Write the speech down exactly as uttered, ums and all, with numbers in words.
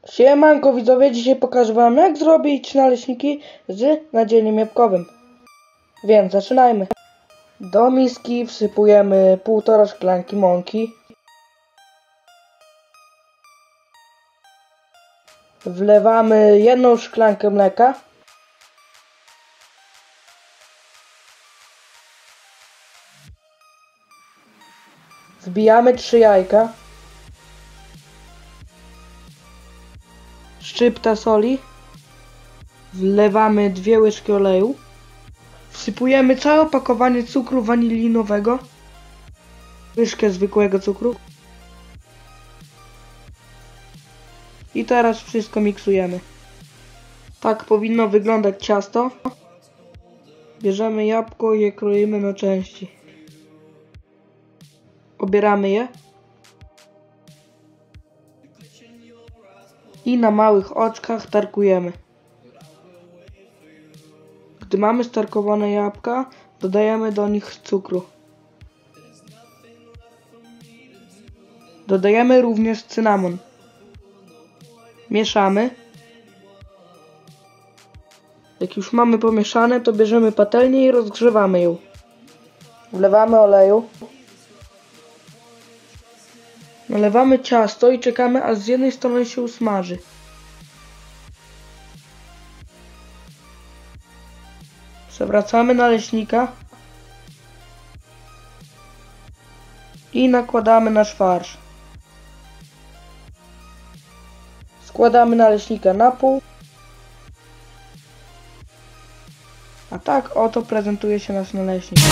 Siemanko widzowie, dzisiaj pokażę wam, jak zrobić naleśniki z nadzieniem jabłkowym. Więc zaczynajmy. Do miski wsypujemy półtora szklanki mąki. Wlewamy jedną szklankę mleka. Wbijamy trzy jajka. Szczypta soli. Wlewamy dwie łyżki oleju. Wsypujemy całe opakowanie cukru wanilinowego. Łyżkę zwykłego cukru. I teraz wszystko miksujemy. Tak powinno wyglądać ciasto. Bierzemy jabłko i je kroimy na części. Obieramy je. I na małych oczkach tarkujemy. Gdy mamy starkowane jabłka, dodajemy do nich cukru. Dodajemy również cynamon. Mieszamy. Jak już mamy pomieszane, to bierzemy patelnię i rozgrzewamy ją. Wlewamy oleju. Nalewamy ciasto i czekamy, aż z jednej strony się usmaży. Przewracamy naleśnika i nakładamy nasz farsz. Składamy naleśnika na pół. A tak oto prezentuje się nasz naleśnik.